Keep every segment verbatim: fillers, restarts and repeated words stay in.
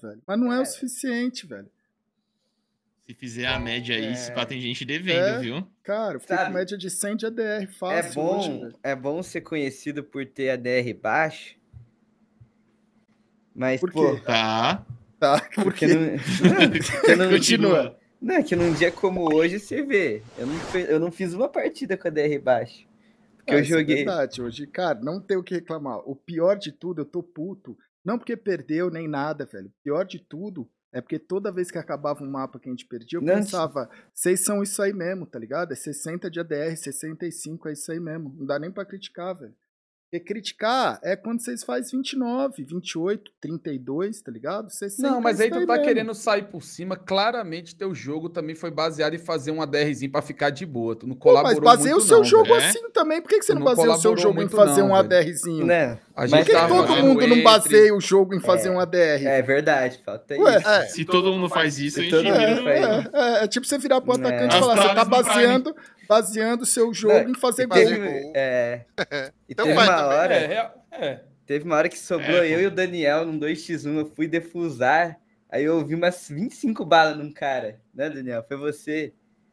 velho. Mas não é, é o suficiente, velho. Se fizer a média aí, se pá, tem gente devendo, é, viu? Cara, eu fiquei com média de cem de A D R fácil. É bom, hoje, é bom ser conhecido por ter A D R baixo. Mas, por pô... quê? Tá. Tá, porque não... porque não Continua. Não, é que num dia como hoje, você vê. Eu não, fe... eu não fiz uma partida com A D R baixo. Porque ah, eu joguei... É verdade, hoje, cara, não tem o que reclamar. O pior de tudo, eu tô puto. Não porque perdeu nem nada, velho. O pior de tudo é porque toda vez que acabava um mapa que a gente perdia, eu não, pensava, vocês são isso aí mesmo, tá ligado? É sessenta de A D R, sessenta e cinco, é isso aí mesmo. Não dá nem pra criticar, velho. Porque criticar é quando vocês fazem vinte e nove, vinte e oito, trinta e dois, tá ligado? sessenta, não, mas aí tu tá mesmo. querendo sair por cima. Claramente teu jogo também foi baseado em fazer um ADRzinho pra ficar de boa. Tu não colaborou Pô, mas baseia muito o seu não, jogo velho. assim também. Por que, que você tu não não baseia o seu jogo em fazer não, um ADRzinho? Né? A Por que, que todo mundo não baseia o jogo em fazer é, um A D R? É verdade, falta Ué, isso. É, se todo mundo faz isso, a gente vira... É, é, é tipo você virar pro atacante É. e falar, você tá As frases baseando, baseando o seu jogo Não, em fazer gol. teve, é, e Então teve vai uma também. hora... É, é. Teve uma hora que sobrou É, eu e o Daniel num dois por um, eu fui defusar, aí eu ouvi umas vinte e cinco balas num cara, né, Daniel? Foi você.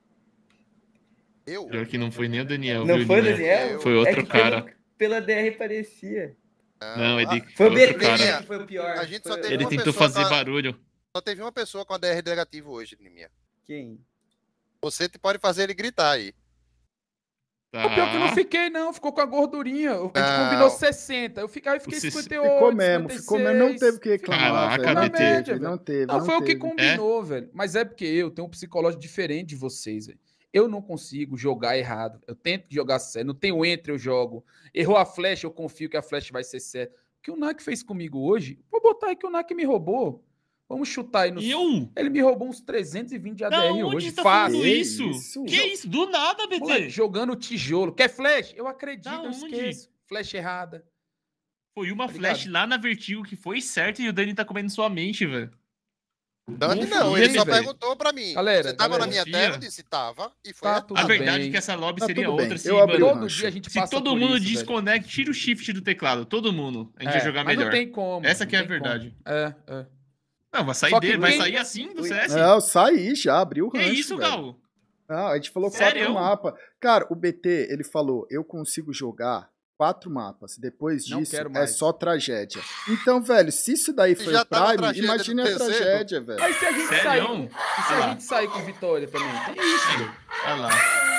Eu? Pior que não foi nem o Daniel, Não viu, foi o Linha? Daniel? Foi outro é que cara. Pelo, pela D R parecia. Não, é de... Foi o outro B T cara. que foi o pior. A gente só Foi- teve Ele uma tentou pessoa fazer com a- barulho. Só teve uma pessoa com a D R negativo hoje, Liminha. Quem? Você pode fazer ele gritar aí. Tá. O pior que eu não fiquei, não. Ficou com a gordurinha. A gente Não. combinou sessenta. Eu fiquei, aí fiquei O sesse- cinquenta e oito, Ficou mesmo, cinquenta e seis. ficou mesmo. Não teve o que reclamar, Caraca, velho. Não B T. teve, não teve. Não, foi o que teve. combinou, velho. Mas é porque eu tenho um psicológico diferente de vocês, velho. Eu não consigo jogar errado. Eu tento jogar certo. Não tenho entre, eu jogo. Errou a flecha, eu confio que a flecha vai ser certa. O que o Nak fez comigo hoje, vou botar aí que o Nak me roubou. Vamos chutar aí no. Eu? Ele me roubou uns trezentos e vinte de A D R Da onde hoje. você tá Fácil. falando isso? isso? Que isso? Do nada, B T. Moleque, jogando tijolo. Quer flash? Eu acredito, Da eu onde? esqueço. Flash errada. Foi uma Tá flash ligado? lá na Vertigo que foi certa e o Dani tá comendo sua mente, velho. Dani Confia, não, ele só velho. perguntou pra mim. Galera, Você tava galera, na minha confia. tela? Eu disse, tava. E foi Tá a- tudo A verdade bem. é que essa lobby Tá seria tudo bem. outra se, Eu abri mano, o Todo rancho. dia a gente se passa todo por mundo isso, velho. desconecta, tira o shift do teclado. Todo mundo. A gente ia jogar mas melhor. não tem como. Essa que é não a tem verdade. como. É, é. Não, vai sair Só que dele, vai quem- sair assim do C S? Não, saí já, abriu o Que rancho, isso, velho. Gal? Não, a gente falou Sério? quatro mapas. Cara, o B T, ele falou, eu consigo jogar quatro mapas. Depois Não disso, quero é mais. só tragédia. Então, velho, se isso daí foi Já o tava Prime, tragédia imagine no a terceiro. tragédia, velho. Mas se a gente Sério? sair. com- E se Olha a lá. gente sair com vitória também? Tem isso, velho. Olha lá.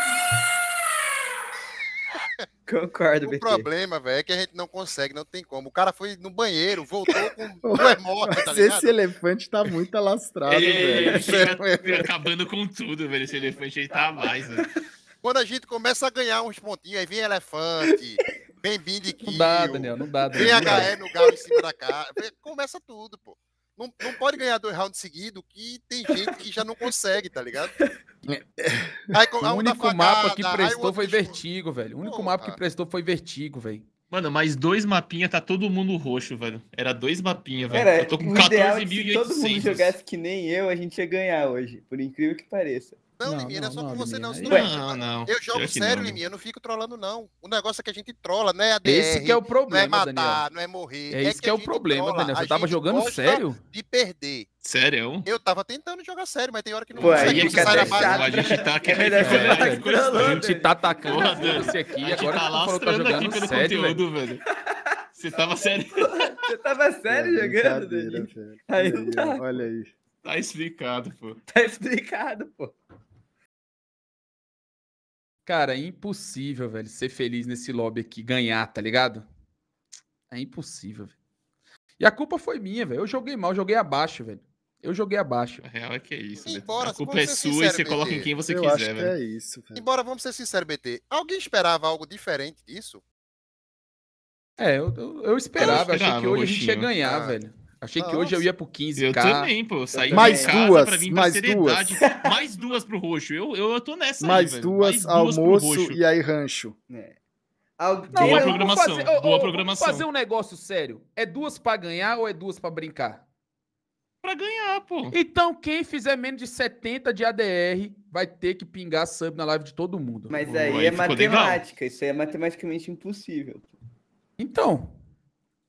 Concordo, B O T. problema, velho, é que a gente não consegue, não tem como. O cara foi no banheiro, voltou com duas mortes, tá Mas ligado? esse elefante tá muito alastrado, Ele, velho. ele fica acabando com tudo, velho. Esse elefante aí tá a mais, velho. Quando a gente começa a ganhar uns pontinhos, aí vem elefante, vem bind Não dá, Daniel, não dá, vem Daniel. não dá. H E no galo em cima da cara. Vem- Começa tudo, pô. Não, não pode ganhar dois rounds seguidos, que tem gente que já não consegue, tá ligado? Aí, com- O a um dá único facada, mapa que aí o prestou outro foi discute. Vertigo, velho. O único Porra. mapa que prestou foi Vertigo, velho. Mano, mais dois mapinhas, tá todo mundo roxo, velho. Era dois mapinhas, velho. Cara, Eu tô com o ideal quatorze é mil que e se todo mundo oitocentos. jogasse que nem eu, a gente ia ganhar hoje. Por incrível que pareça. Não, Não, Liminha, não é não, só com não, você, não. Liminha. senão- Não, não. Eu jogo Pior que sério, não, Liminha, eu não fico trolando, não. O negócio é que a gente trola, não é A D R. Esse que é o Não é problema, matar, Daniel. não é morrer. É isso que é a o gente problema, trola. Daniel. Você A tava gente jogando gosta sério? de perder. Sério? Eu tava tentando jogar sério, mas tem hora que não Pô, consegue. aí Aí Você fica sai da até base. chato. a gente tá aqui. É melhor você Olha, falar que que coisa- trollou, A gente tá atacando Porra, você aqui, A gente agora tá que tu falou que tá lastrando aqui jogando pelo sério, velho. conteúdo, velho. Você tava sério. Você tava sério É, jogando, brincadeira, Daniel? velho. Aí Olha não aí, tá. ó, olha aí. Tá explicado, pô. Tá explicado, pô. Cara, é impossível, velho, ser feliz nesse lobby aqui, ganhar, tá ligado? É impossível, velho. E a culpa foi minha, velho. Eu joguei mal, eu joguei abaixo, velho. Eu joguei abaixo. A real é que é isso, velho. Embora, A culpa vamos é ser sua e sinceros, você coloca B T. em quem você Eu quiser, acho que velho. é isso, velho. Embora, vamos ser sinceros, B T, alguém esperava algo diferente disso? É, eu, eu, eu esperava, Eu achei que esperava, hoje a gente ia Roxinho. ganhar, Ah. velho. Achei que Não, hoje eu ia pro quinze Eu K. também, pô. Saí Mais de casa duas, pra vir pra mais seriedade. Mais duas pro roxo. Eu, eu, eu tô nessa Mais aí, velho. duas, pro almoço roxo. e aí rancho. É. Alguém... Não, Boa eu vou programação, fazer- boa ô, ô, vamos programação. fazer um negócio sério. É duas pra ganhar ou é duas pra brincar? Pra ganhar, pô. Então, quem fizer menos de setenta de A D R vai ter que pingar sub na live de todo mundo. Mas Pô, aí, aí é ficou matemática. Isso aí é matematicamente impossível. Então,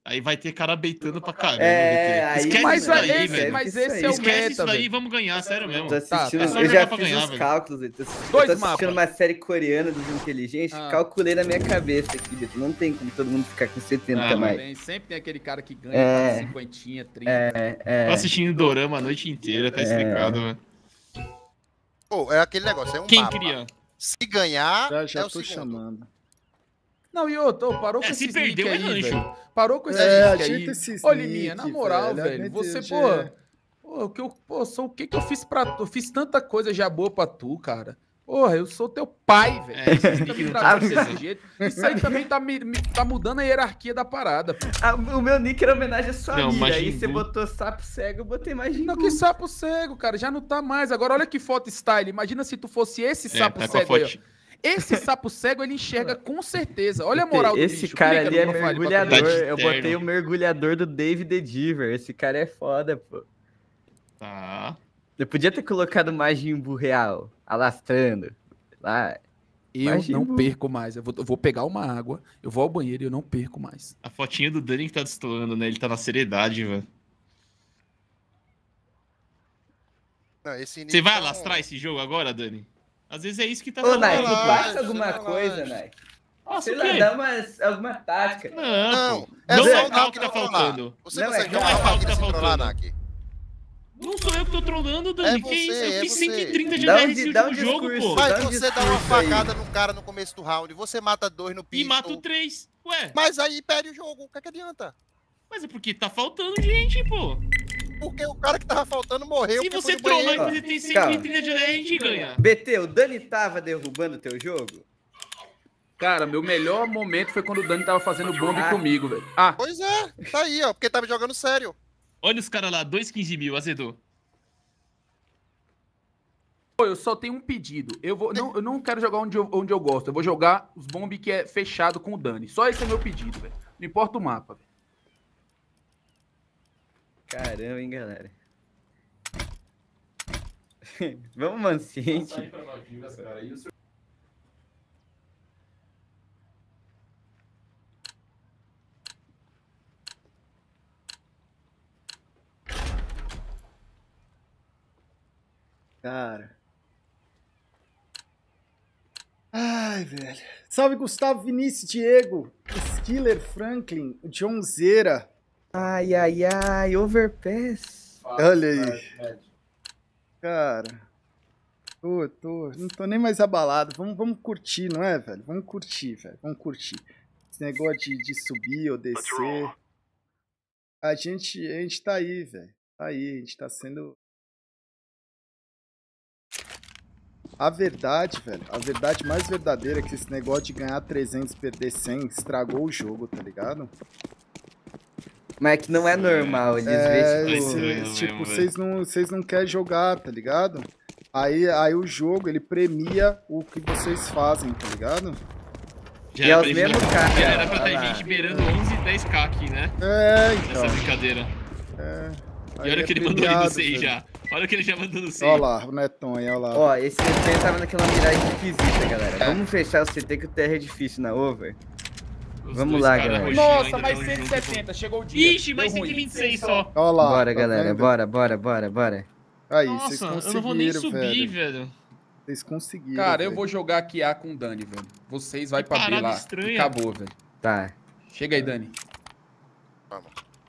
Aí vai ter cara beitando pra caramba. É, V T. aí- Esquece Mas, isso daí, esse, velho. mas Isso esse aí. é o Esquece meta, isso daí e velho. vamos ganhar, sério mesmo. Tô assistindo, é só eu jogar já pra fiz ganhar, os velho. cálculos, eu tô, assistindo- Dois eu tô assistindo mapas. uma série coreana dos inteligentes, Ah. calculei na minha cabeça aqui, Beto. Não tem como todo mundo ficar com setenta Ah, mais. Tem- sempre tem aquele cara que ganha É. cinquenta, trinta. É, é. Tô assistindo Dorama a noite inteira, tá explicado, velho. Pô, é aquele negócio, é um Quem mapa. cria? Se ganhar, Já, já é o tô segundo. chamando. Não, e outro, ô, parou É, com se esse perdeu, nick é aí, rancho. velho. Parou com esse É, nick ajeita aí. esses Ô, Liminha, nick, na moral, velho, velho, meu você, Deus, pô... já- Pô, o que eu, pô, sou, o que que eu fiz pra tu? Eu fiz tanta coisa já boa pra tu, cara. Porra, eu sou teu pai, velho. É, esses Você tá nick me não tratando tá desse jeito. Isso aí também tá, me, me- tá mudando a hierarquia da parada, pô. Ah, o meu nick era homenagem à sua Não, amiga. Aí Majin você Buu. botou sapo cego, eu botei Majin Não, Buu. que sapo cego, cara. Já não tá mais. Agora, olha que foto style. Imagina se tu fosse esse É, sapo tá com a cego aí, ó. foto. Esse sapo cego, ele enxerga com certeza. Olha a moral do Esse bicho. cara Clica ali no é profile pra tu ver. mergulhador. Tá de Eu terno. botei o mergulhador do David Diver. Esse cara é foda, pô. Tá. Eu podia ter colocado Majin Buu real, alastrando. Lá. Eu Imagina. não perco mais. Eu vou, eu vou pegar uma água, eu vou ao banheiro e eu não perco mais. A fotinha do Dani que tá destoando, né? Ele tá na seriedade, velho. Não, esse nick Você vai tá um- alastrar esse jogo agora, Dani? Às vezes é isso que tá Ô, falando. Nike, relaxa, passa alguma relaxa. coisa, Nike. Nossa, Sei o lá, quê? dá umas, alguma tática. Não, Não, pô. é não só é o o cal Nike que tá controlar. faltando. Você Não, consegue é jogar cal uma que tá partida sem controlar, faltando. Naki? Não sou eu que tô trollando, Dani. É que isso? você, Eu é fiz você. cento e trinta de Dá um D R di- esse dá um último jogo, discurso, pô. Mas Dá um você dá uma discurso aí. facada no cara no começo do round, você mata dois no E pistol, mato três. Ué, mas aí perde o jogo, o que, é que adianta? mas é porque tá faltando gente, pô. Porque o cara que tava faltando morreu Se porque você foi no trollar e banheiro. você tem cento Calma. e trinta de D R, a gente ganha. B T, o Dani tava derrubando o teu jogo? Cara, meu melhor momento foi quando o Dani tava fazendo bomba Ah. comigo, velho. Ah, Pois é, tá aí, ó, porque tava jogando sério. Olha os caras lá, dois quinze mil, azedou. pô, eu só tenho um pedido. Eu, vou, não, eu não quero jogar onde eu, onde eu gosto. Eu vou jogar os bomb que é fechado com o Dani. Só esse é meu pedido, velho. Não importa o mapa, velho. Caramba, hein, galera. Vamos manciente. Cara. Ai, velho. Salve, Gustavo, Vinícius, Diego, Skiller, Franklin, John Zera. Ai, ai, ai, overpass. Olha aí. Cara. Tô, tô. Não tô nem mais abalado. Vamos, vamos curtir, não é, velho? Vamos curtir, velho. Vamos curtir. Esse negócio de, de subir ou descer. A gente, a gente tá aí, velho. Tá aí, a gente tá sendo. A verdade, velho, a verdade mais verdadeira é que esse negócio de ganhar trezentos e perder cem estragou o jogo, tá ligado? Mas é que não é normal, eles É, veem, tipo, tipo... estranho cê- tipo, mesmo, vocês não, vocês não querem jogar, tá ligado? Aí, aí o jogo, ele premia o que vocês fazem, tá ligado? Já E era é os pra gente- mesmos caras, Já era pra olha ter lá. gente beirando onze, dez k aqui, né? É, então. Nessa brincadeira. Aí E olha é que ele mandou aí premiado, no seis velho. já. Olha que ele já mandou no seis. Olha lá, o Netonho, olha lá. Ó, esse C T tava naquela miragem esquisita, galera. É. Vamos fechar o C T que o T R é difícil na over. Os vamos dois lá, caras galera. roxinhos Nossa, ainda mais tão cento e juntos, setenta, chegou o dia. Ixi, mais Deu cento e ruim. vinte e seis só. Olha lá. Bora, tá galera, vendo? bora, bora, bora, bora. Aí, vocês Nossa, eu não vou nem conseguiram, subir, velho. velho. Vocês conseguiram. Cara, eu velho. vou jogar aqui A com o Dani, velho. Vocês vai Que pra B parada lá. estranha. E acabou, velho. Tá. Chega aí, Dani. Vamos.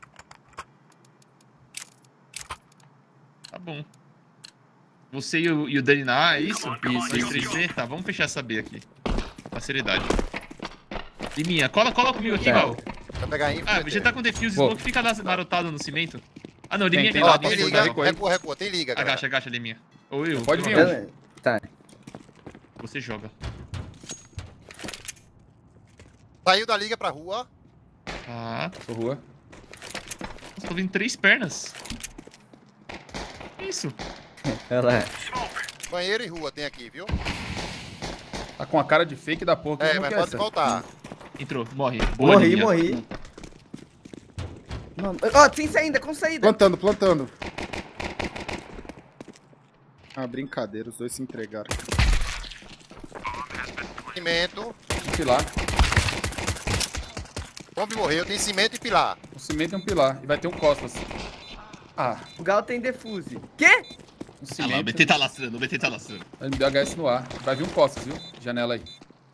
Tá bom. Você e o, e o Dani na A, é isso? Isso, Dois, isso, três, isso. C? Tá, vamos fechar essa B aqui. Com seriedade. Liminha, cola, cola comigo aqui, Tá. Val. Vai pegar info. Ah, B T. já tá com defuse, Pô. smoke, fica lá marotado no cimento. Ah, não, Liminha Tem, vem tem lá, Ó, Pode tem deixa eu liga, jogar. recuar aí. recua, recua, tem liga, galera. Agacha, agacha, Liminha. Ou eu. Pode eu vir, jogo. ó. Tá. Você joga. Saiu da liga pra rua. Tá. Tô rua. Nossa, tô vendo três pernas. Que isso? Olha lá. Banheiro e rua tem aqui, viu? Tá com a cara de fake da porra. que É, não mas quer pode essa. voltar. Entrou, morre. Boa, Morri, Liminha. morri. Mano, ó, tem saída, com saída. Plantando, plantando. Ah, brincadeira, os dois se entregaram. Cimento. Pilar. Bombe morreu, tem cimento e pilar. cimento e um pilar. E vai ter um costas. Ah, O Gal tem defuse. Quê? um Ah lá, o cimento. B T tá lastrando, o B T tá lastrando. Ele me deu H S no ar. Vai vir um costas, viu? Janela aí.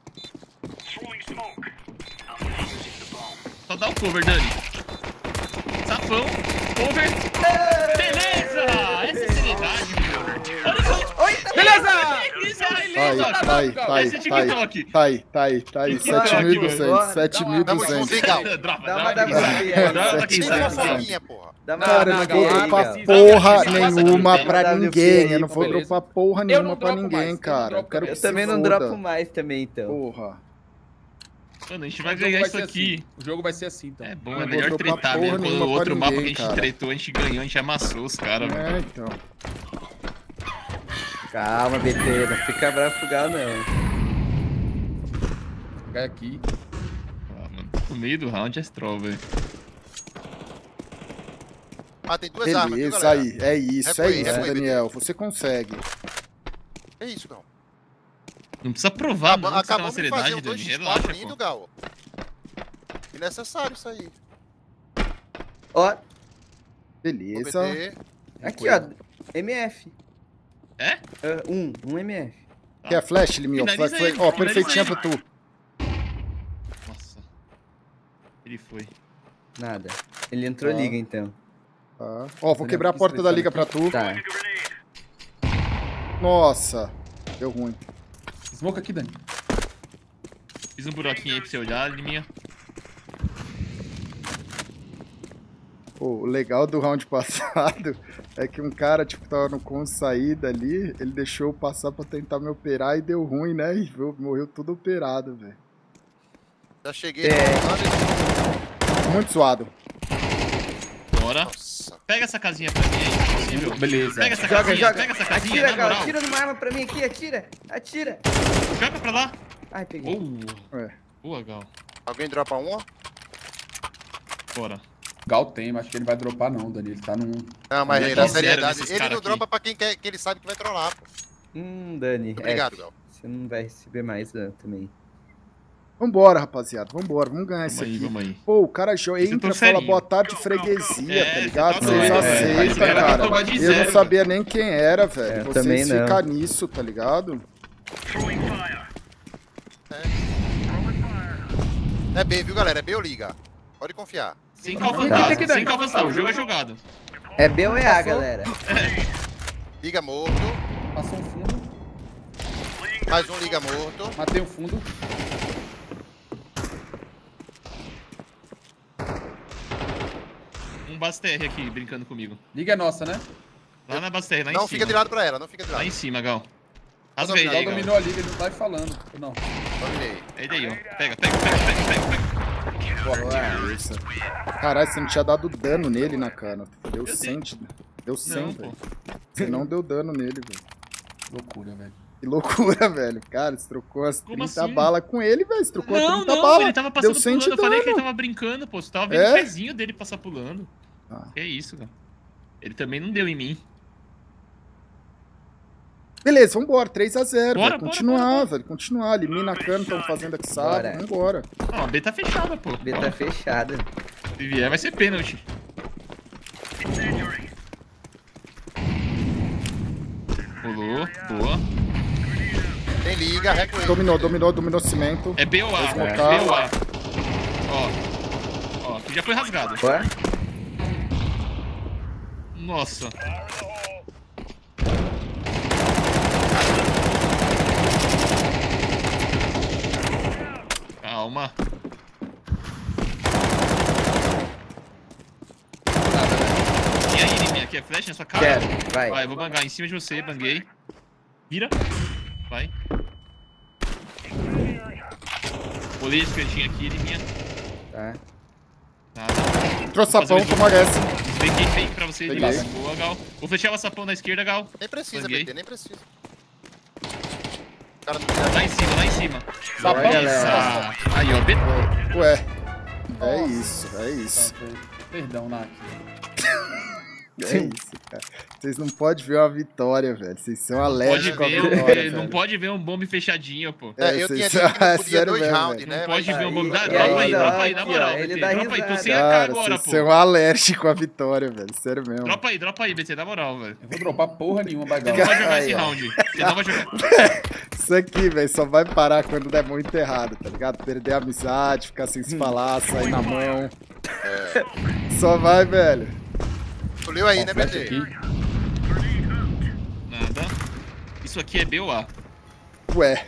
Só dá o cover, Dani. Safão, cover. Beleza! Essa é seriedade, meu. Olha só. Oi, Beleza! Isso é Tá aí, beleza! tá aí, tá aí, Esse é tá aí, TikTok. tá aí, tá aí, tá aí, TikTok, sete mil e mano. duzentos, sete mil e Tamo junto, duzentos. hein, Gal? Dropa, Dá uma dropa, da quem aí. sabe. Dropa, quem Tem sabe. uma Sabe. folguinha, porra. Dá uma Cara, eu Não, não não, vou Gal, dropar precisa- porra precisa- nenhuma Tem pra uma ninguém. aí, Eu não vou beleza. dropar porra Eu nenhuma não pra dropo ninguém, mais, eu não cara. Eu dropo quero também. que Eu também se não foda. dropo mais também, então. Porra. Mano, a gente vai O jogo ganhar vai isso ser aqui. assim. O jogo vai ser assim, então. É bom, Não é vou melhor dropar tretar porra mesmo. Quando nenhuma o pra outro mapa que a ninguém, gente cara. tretou, a gente ganhou, a gente amassou os caras, velho. É, então. Calma, B T, não fica bravo com o Gal, não. Vou pegar aqui. Ah, mano, no meio do round é troll, velho. Ah, tem duas armas, viu, Beleza, galera? aí. É isso, é Recuei, isso, recuei, Daniel. Você consegue. É isso, Gal. Não precisa provar, não. Você tá Acabou uma de fazer seriedade, um dois Dani. x Relaxa, quatro lindo, pô. Gal. Necessário isso aí. Ó, Beleza. O B T. aqui, ó. M F. É? Ah, um, um M F. Quer flash, Liminho? Finaliza Flash, ele, ó, finaliza perfeitinha ele. pra tu. Nossa. Ele foi. Nada. Ele entrou Tá. liga, então. Tá. Ó, vou Daniel, quebrar a fica porta da estressando liga pra tu. Tá. Nossa. Deu ruim. Smoke aqui, Dani. Fiz um buraquinho aí pra você olhar, Liminha. Pô, o legal do round passado é que um cara, tipo, tava no com saída ali, ele deixou eu passar pra tentar me operar e deu ruim, né? E viu, morreu tudo operado, velho. Já cheguei. É. Muito suado. Bora. Nossa. Pega essa casinha pra mim aí, possível. Beleza. Pega essa Joga, casinha, joga. pega essa casinha, Atira, na Gal. moral. Atira numa arma pra mim aqui, atira. Atira. Joga pra lá. Ai, peguei. Boa. É. Boa, Gal. Alguém dropa um, ó? Bora. Gal tem, mas acho que ele vai dropar não, Dani. Ele tá num... Não, mas Ele ele, tá na zero seriedade. desses Ele cara não aqui. dropa pra quem quer, que ele sabe que vai trollar, pô. Hum, Dani. Obrigado, é, Gal. Você não vai receber mais dano também. Vambora, rapaziada. Vambora. Vamos ganhar Vamos isso aí, aqui. vamos aí. Pô, o cara jo- Esse eu tô entra e fala serinho. boa tarde, freguesia, É, tá você ligado? tá Vocês doido, velho. aceitam, Esse cara vai cara. tomar de Eu não zero. sabia nem quem era, velho. É, eu Vocês também não. ficam nisso, tá ligado? É B, viu, galera? É B ou liga? Pode confiar. Sem Tá. calvançar, sem calvançar. O jogo é jogado. É B ou é A, Passou? galera? Liga morto. Passou um fundo. Mais um liga morto. Matei um fundo. Um Baster aqui brincando comigo. Liga é nossa, né? Lá na Baster, lá em Não cima. fica de lado pra ela, não fica de Lá lado. em cima, Gal. Rasga dominado. ele aí, Gal Gal. dominou a liga, ele não tá falando. Não. Dominei. É daí, ó. Pega, pega, pega, pega, pega, pega. Beleza. Caralho, você não tinha dado dano nele na cana. Deu Eu cem. de- Deu cem, Não, velho. pô. Você não deu dano nele, velho. Loucura, velho. Que loucura, velho. Cara, você trocou as Como trinta assim? balas com ele, velho. Você trocou as Não, trinta não, balas. ele tava Deu passando cem de pulando. Eu falei que ele dano. tava brincando, pô. Você tava vendo É? o pezinho dele passar pulando. Ah. Que isso, cara. Ele também não deu em mim. Beleza, vambora. três a zero, Bora, velho. bora, Continuar, bora, bora. velho. Continuar. Elimina a cana, estão fazendo aqui sábado. Bora. Vambora. Ó, a B tá fechada, pô. B tá fechada. Se vier, vai ser pênalti. Pulou, boa. Tem liga, recuei. Dominou, dominou, dominou cimento. É B ou A, Vou é smocar. B ou A. Ó, ó, aqui já foi rasgado. Bora? Nossa. Calma. E aí, Liminha, aqui é flash na sua cara? Quero, vai. Vai, eu vou bangar em cima de você, banguei. Vira. Vai. Olhei esse cantinho aqui, Liminha. Tá. Nada. Trouxe Vou fazer sapão, um toma essa. Peguei fake pra você, Peguei. Liminha. Boa, Gal. Vou fechar o sapão na esquerda, Gal. Nem precisa, Banguei. B T, nem precisa. O cara não tira Lá em cima, lá em cima. Bora, Sapão. galera. Isso. Aí, ó. B... Ué. É isso, é isso. Tá, velho. Perdão, Nak. É isso, cara. Vocês não podem ver uma vitória, velho. Vocês são Pode alérgicos à ver, vitória, um- não velho. pode ver um bombe fechadinho, pô. É, eu vocês tinha são- dito que não podia sério dois mesmo, rounds, velho. Não né? pode Mas ver um bombe. E Dá- aí, Dropa aí, ó, dropa aí, na aqui, moral. ó, ele B T. dá Dropa aí, tô risada. sem A K Cara, agora, vocês pô. são alérgicos à vitória, velho. Sério mesmo. Dropa aí, dropa aí, B T, na moral, velho. Eu vou dropar porra nenhuma, Você Bagal. não vai jogar Aí, esse ó. round. Você não vai jogar. Isso aqui, velho, só vai parar quando der muito errado, tá ligado? Perder a amizade, ficar sem se falar, sair na mão. Só vai, velho. Escolheu aí, né, B Flash T? aqui. Nada. Isso aqui é B ou A? Ué,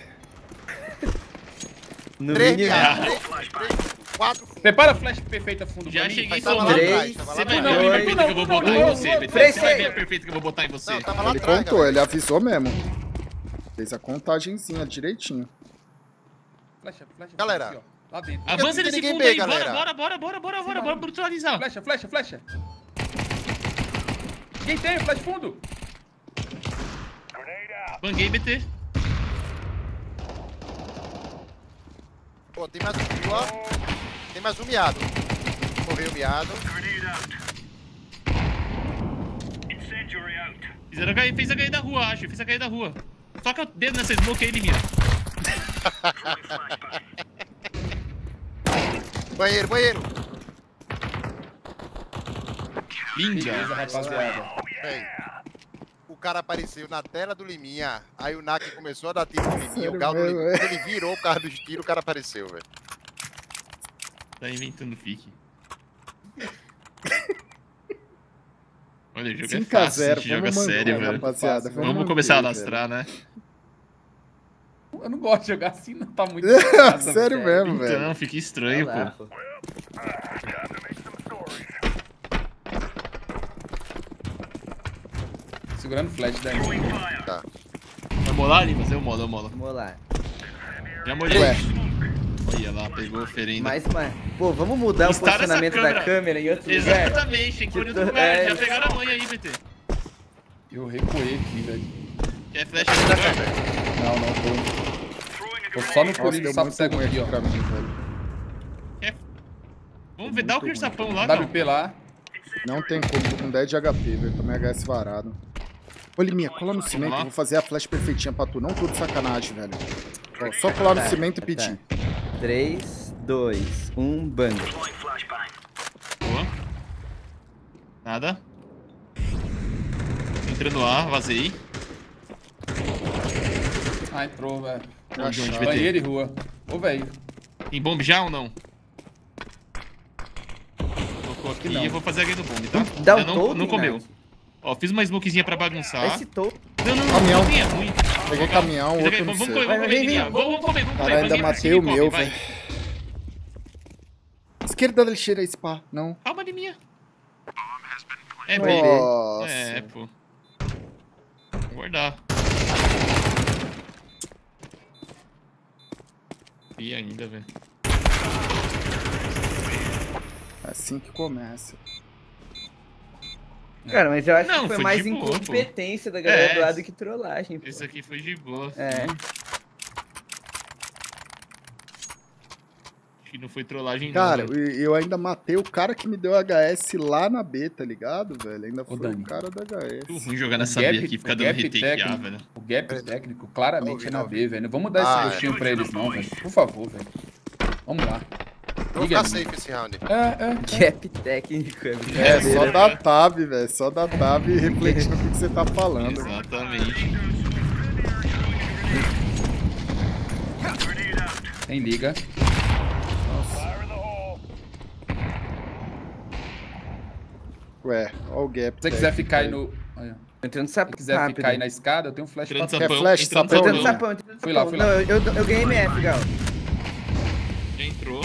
No Três mínimo. viados, três fundo, três fundo, quatro fundo. Prepara a flash perfeita fundo Já pra mim. cheguei Mas tava lá tomando. Três. atrás, tava lá Você vai ver atrás. a Dois. perfeita que eu vou botar em Não, você, não, B T. três, Você vai ver seis. a perfeita que eu vou botar em você. Não, tava lá ele atrás, contou, galera. ele avisou mesmo. Fez a contagenzinha direitinho. Flecha, flecha. Galera. aqui, ó, lá dentro. Avança Ninguém nesse B, fundo aí, bora, galera. bora, bora, bora, bora, bora, bora brutalizar. Flecha, flecha, flecha. Quem tem? Flash fundo. Banguei B T. Pô, tem mais um, ó. Tem mais um miado. Correu o miado. Fizeram cair, fez a cair da rua, acho. Fez a cair da rua. Só que o dedo nessa smoke aí, ele mira. Banheiro, banheiro. Beleza, Linda. rapaziada. Véi, o cara apareceu na tela do Liminha, aí o Nak começou a dar tiro no Liminha, o Gal do Sério Liminha, mesmo, quando ele virou o carro dos tiros, o cara apareceu, velho. Tá inventando fique. Olha, o jogo é cinco a fácil, a zero, gente joga vamos manter, sério, velho. rapaziada. Vamos manter, começar a velho. lastrar, né? Eu não gosto de jogar assim, não tá muito. Nossa, Sério velho. mesmo, velho. Então, fica estranho, Vai lá, pô. pô. Segurando flash daí. Vai molar, Limas? Eu molo, eu molo. Vamos lá. Já molhei. Ué. Olha lá, pegou oferenda. Mais uma. Pô, vamos mudar o Instala essa posicionamento da câmera. câmera em outro lugar? Exatamente, tem que pôr em outro Que- lugar. é, Já pegaram a manha aí, B T. Eu recuei aqui, velho. Quer flash aqui agora, velho? Não, não, tô. Tô só no Nossa, pulinho deu do sapo muito cego ruim aqui, aqui ó. pra mim, velho. Vamos ver, dá o Muito sapão lá, não. W P lá. Não tem como, tô com dez de H P, velho. Tomei H S varado. Ô, Liminha, cola no cimento, lá. eu vou fazer a flash perfeitinha pra tu. Não tô de sacanagem, velho. Ó, só colar no Tá, cimento e tá, pedir. tá. três, dois, um, bang. Boa. Nada. Entrando A, vazei. Ah, entrou, velho. Onde, onde, Achado. B T? Banheiro e rua. Ô, velho. Tem bomb já ou não? Colocou aqui não. e eu vou fazer a game do bomb, tá? Dá Ainda um não, token, não comeu. né? Ó, fiz uma smokezinha pra bagunçar. Esse topo. Não, não, não, Caminhão. não é ruim. Peguei caminhão, Fiz a outro game- não Vamos sei. comer, vamos comer, Vai, Liminha. vem, Vamos vamos comer, vamos comer. Cara, ainda Banguei por matei cima o e come, meu, vai. velho. Esquerda da lixeira, spa. Não. Calma, Liminha. É, baby. Nossa. É, pô. Vou guardar. E ainda, velho. É assim que começa. Cara, mas eu acho Não, que foi foi mais de boa, pô. incompetência da galera É. do lado que trollagem, pô. Esse aqui foi de boa. É. Acho que não foi trollagem, Cara, não. velho. eu eu ainda matei o cara que me deu H S lá na B, tá ligado, velho? Ainda foi Dani. o cara da H S. Muito ruim jogar nessa gap- B aqui, ficar o dando gap retake A, técnico. velho. O gap técnico claramente é na B, velho. Não vamos dar Ah, esse é. gostinho pra eles, não, velho. Por favor, velho. Vamos lá. Vou Liga ficar aí. safe esse round. É, é. Gap técnico, é É, brincadeira. só da tab, velho. Só da tab refletindo o que que você tá falando. Exatamente. Tem liga. Ué, ó o gap. Se você quiser técnico ficar aí aí. no. Olha. Entrando Se sapo você quiser rápido. ficar aí na escada, eu tenho um flash pra Entrando tu. Quer sapão. flash, entrando sapão? Entrando Não. sapão, entrando Fui lá, sapão. fui lá. Não, eu, eu, eu ganhei M F, Gal. Já entrou.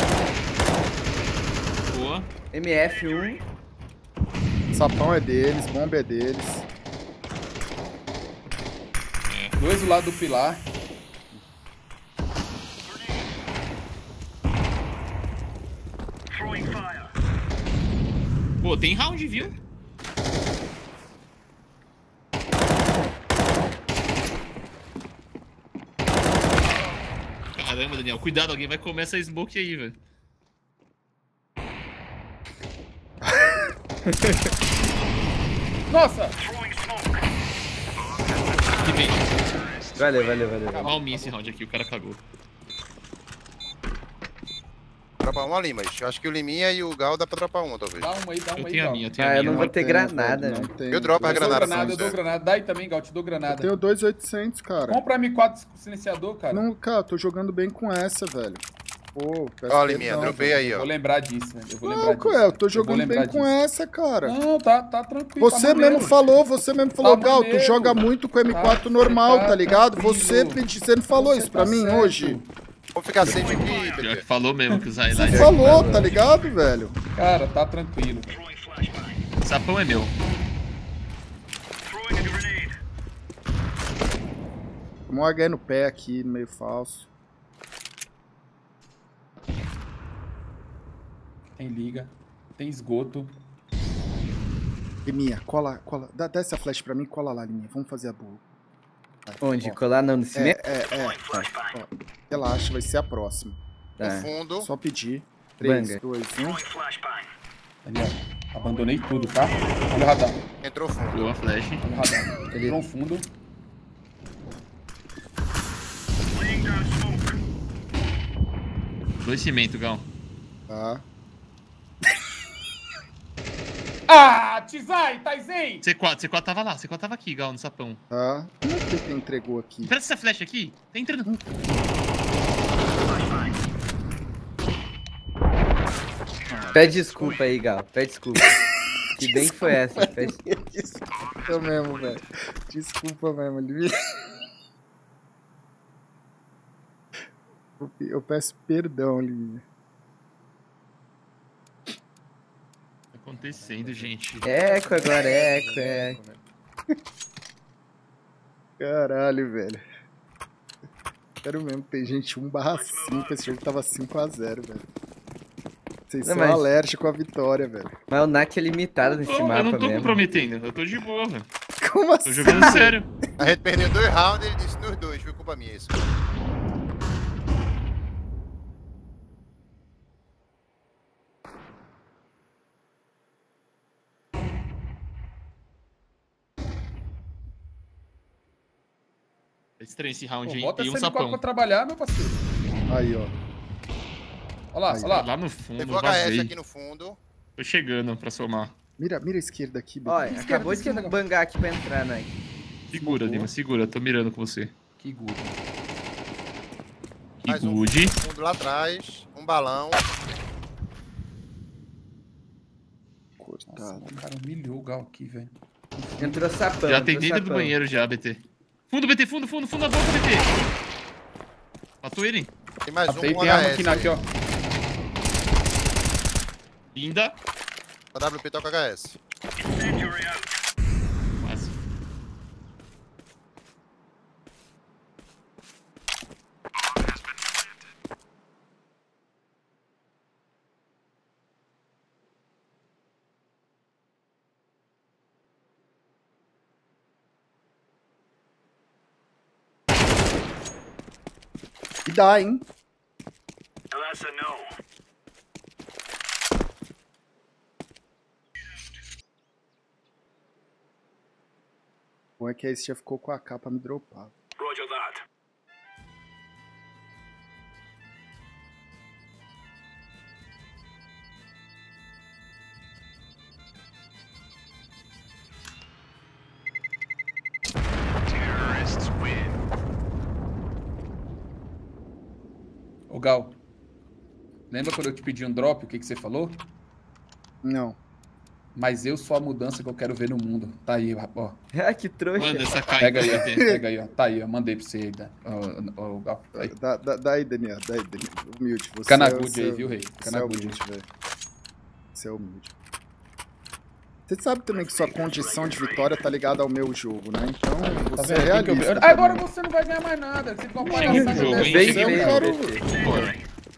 Boa. M F um. Sapão é deles, bomba é deles. Dois do lado do pilar. Pô, tem round, viu? Caramba, Daniel. Cuidado, alguém vai comer essa smoke aí, velho. Nossa! Que bem. Valeu, valeu, valeu. valeu. Mal esse round aqui, o cara cagou. Dropar uma ali, mas eu acho que o Liminha e o Gal dá pra dropar uma, talvez. Dá uma aí, dá Eu uma aí, tenho a Gal. minha, eu tenho Ah, a eu minha. não vou ter tenho, granada, velho, não velho. tenho. Eu dropo a Eu dou granada granada, pra eu dou você. granada. Dá aí também, Gal, te dou Eu granada. tenho dois mil e oitocentos, cara. Compra M quatro silenciador, cara. Não, cara, eu tô jogando bem com essa, velho. Pô, peço Ó, Liminha, perdão, dropei velho. aí, Eu ó. vou lembrar disso, velho. Eu vou Não, lembrar disso. Coel, eu tô vou jogando bem lembrar com disso. essa, cara. Não, tá, tá tranquilo. Você tá mesmo maneiro. falou, você mesmo falou, Tá Gal, tu maneiro. joga muito com M quatro Tá, normal, tá tá ligado? tranquilo. Você, você não falou Você isso pra tá mim certo. hoje? Vamos ficar safe aqui, Pior que Pepe. falou mesmo que os Você highlights. falou, tá ligado, velho? Cara, tá tranquilo. Sapão é meu. Tomou um H no pé aqui, meio falso. Tem liga, tem esgoto. Liminha, cola, cola. Dá, dá essa flash pra mim, cola lá, Liminha. Vamos fazer a boa. Vai, Onde? ó. Colar não, no É, cimento? é, é. Ó, relaxa, vai ser a próxima. No Tá. fundo. Só pedir. três, Banga. dois, um. Ali, ó. Abandonei tudo, tá? Olha o radar. Entrou fundo. Deu uma flash. Olha o radar. Ele- Entrou um fundo. Dois cimento, Gal. Tá. Ah, Tizai, Taizen! C quatro, C quatro tava lá, C quatro tava aqui, Gal, no sapão. Tá. Como é que ele entregou aqui? Presta essa flash aqui. Tá entrando. Pede desculpa aí, Gal. Pede desculpa. Que bem que foi essa? Pede... Desculpa mesmo, velho. Desculpa mesmo, Liminha. Eu- Eu peço perdão, Liminha. Tá acontecendo, gente. Eco agora, eco, eco. Caralho, velho. Quero mesmo ter gente um barra cinco. Esse jogo tava cinco a zero, velho. Vocês Não, são mas- alérgicos à vitória, velho. Mas o N A C é limitado nesse Pô, eu mapa não tô mesmo. comprometendo, eu tô de boa, velho. Como Tô assim? jogando sério. A gente perdeu dois rounds, ele disse nos dois, foi culpa minha isso. É estranho esse round, Pô, hein? bota E um essa M quatro sapão. pra trabalhar, meu parceiro. Aí, ó. Olha lá, Aí, olha lá. Lá no fundo, Teve o H S vazei. aqui no fundo. Tô chegando pra somar. Mira, mira a esquerda aqui, Beto. Olha, Esquerda, acabou de esquerda, Gal. bangar aqui pra entrar, né? Segura, Boa. Lima, segura. Tô mirando com você. Que good. Que Mais um good. fundo lá atrás. Um balão. Nossa, Cortado. o cara humilhou o Gal aqui, velho. Entrou sapão. Já tem entrou dentro do sapão. banheiro já, B T. Fundo, B T, fundo, fundo, fundo na boca, B T. Matou ele. Tem mais um Tem, com tem arma H aqui, S. na- aqui, ó. Linda. A W P toca H S. Quase. E dá, hein? Bom é que aí você já ficou com a capa me dropar. Ô, Gal. Lembra quando eu te pedi um drop, o que, que você falou? Não. Mas eu sou a mudança que eu quero ver no mundo. Tá aí, ó. Ah, que trouxa. Manda essa caixa, Pega aí, ó. B T. Pega aí, ó. Tá aí, ó. Mandei pra você aí, né? Ó, ó, ó, Gal. Tá aí. Dá, dá, dá aí, Daniel. Dá aí, Daniel. Humilde. Você Fica na é- good você aí, é- viu, rei? Fica Você na é good. humilde, velho. Você é humilde. Você sabe também que sua condição de vitória tá ligada ao meu jogo, né? Então, Tá você é vendo? Tem que eu- realista. Agora também. você não vai ganhar mais nada. Você fica uma Cheguei no palhaçada jogo, dessa. hein? Bem Cheguei eu feito, quero- B T. Bora.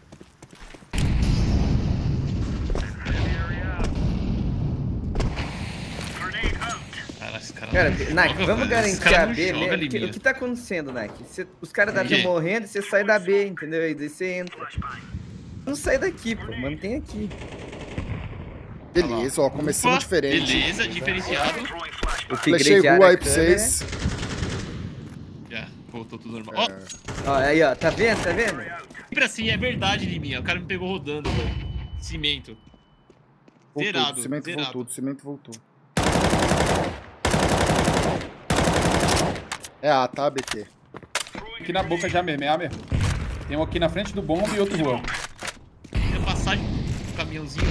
Cara, esse cara Cara, não Nak, joga, vamos velho. Esse garantir cara a não B joga, mesmo. porque Liminha. O que tá acontecendo, Nak? Cê- os caras da O quê? B morrendo e você sai da B, entendeu? E daí você entra. Não sai daqui, pô. Mantém aqui. Beleza, ó, começamos Opa, diferente. Beleza, diferenciado. O Flechei upgrade rua a aí pra câmera. vocês. Já, voltou tudo normal. Ó, É. Ó, aí, ó, tá vendo, tá vendo? sempre assim, é verdade de mim. O cara me pegou rodando, velho. Cimento. Voltou, Zerado, o cimento zerado. voltou, o cimento voltou. É A, tá, B T? Aqui na boca já mesmo, é A mesmo. Tem um aqui na frente do bomba e outro rua. Tem a passagem do caminhãozinho.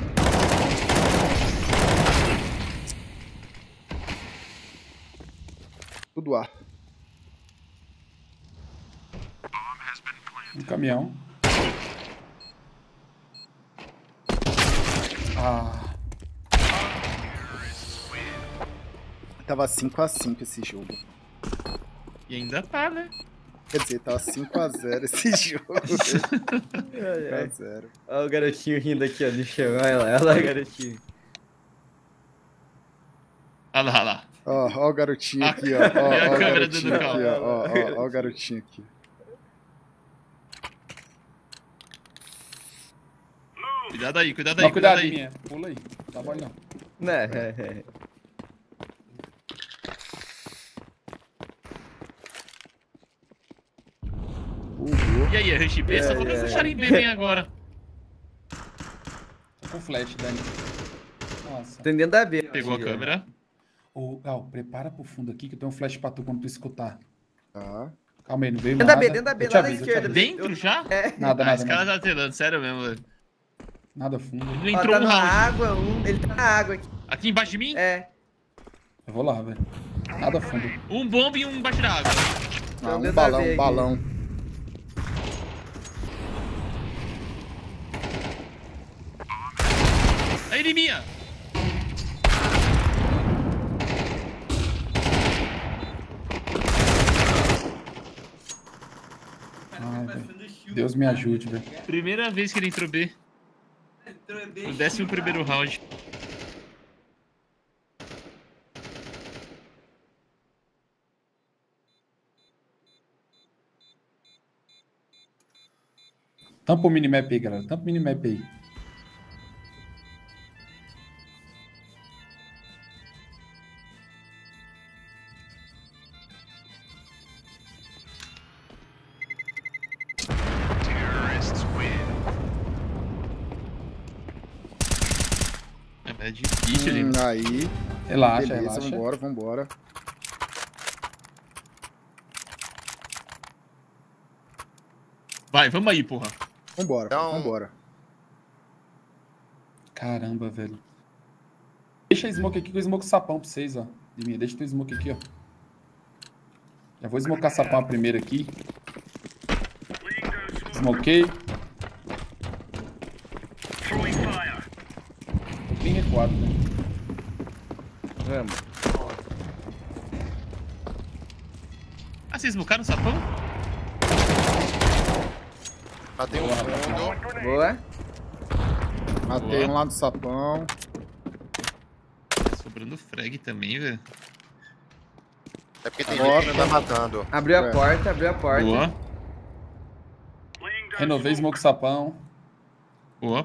Tudo A. Um caminhão. Ah, Tava cinco a cinco esse jogo. E ainda tá, né? Quer dizer, tava cinco a zero esse jogo. cinco a zero. Olha o garotinho rindo aqui, ó, no chão. Olha lá, olha lá o garotinho. Olha lá, olha lá. Ó, ó o garotinho Ah, aqui, ó. Ó, é a ó o câmera garotinho dando aqui, calma. ó. Ó, ó, ó o garotinho aqui. Cuidado aí, cuidado aí, não, cuidado cuidado, aí. minha. Pula aí. Tá bom, não. Não, é, é. Uhul. E aí, a Rush B? Só falta eles deixarem B bem agora. Tô com flash, Dani. Nossa. Tem dentro da B. Pegou a câmera. Ô, Gal, prepara pro fundo aqui que eu tenho um flash pra tu quando tu escutar. Tá. Calma aí, não veio Dentro da nada. B, dentro da B, Eu te lá na aviso, eu te esquerda. aviso. Dentro já? É. Nada, Ah, nada, esse cara nada. tá telando, sério mesmo, velho. Nada fundo. Ele Ó, entrou tá no na round. água, um, ele tá na água aqui. Aqui embaixo de mim? É. Eu vou lá, velho. Nada fundo. Um bomba e um embaixo da água. Ah, um dentro da balão, B um aqui. balão. Aí, de minha. Ai, velho. Deus me ajude, velho. Primeira vez que ele entrou B. No décimo primeiro round. Tampa o minimap aí, galera. Tampa o minimap aí. É difícil ali. Hum, aí. Relaxa, Beleza, relaxa. vambora, vambora. Vai, vamos aí, porra. Vambora, Então- vambora. Caramba, velho. Deixa a smoke aqui com o smoke sapão pra vocês, ó. De mim, deixa o smoke aqui, ó. Já vou smocar sapão a primeira aqui. Smokei. Tô bem recuado, né? Vamos. Ah, vocês smocaram o sapão? Matei um fundo. Boa. Matei Boa. um lá no sapão. Sobrando frag também, velho. É porque tem Agora. gente que tá matando. Abriu a É. porta, abriu a porta. Boa. Renovei smoke sapão. Boa.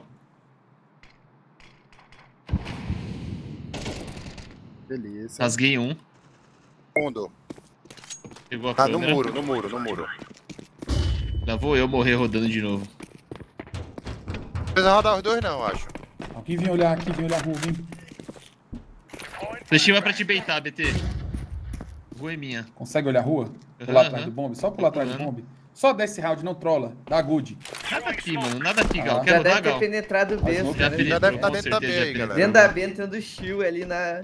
Beleza. Rasguei um. Fundo. Pegou a Tá no câmera. muro, no muro, no muro. Lá vou eu morrer rodando de novo. Não precisa rodar os dois não, acho. Aqui vem olhar, aqui vem olhar a rua, vem. Deixei uma pra te beitar, B T. Rua é minha. Consegue olhar a rua? Aham, Pular atrás aham. do bombe? Só pular atrás do pulando. bombe. Só desce round, não trola. Dá good. Nada aqui, mano. Nada aqui, Gal. Ah, Quer Já rodar, deve ter Gal? penetrado o As B. mãos Já né? penetrou, deve tá com dentro da certeza B aí, já penetrou. galera. Dentro da B, entrando o shield ali na...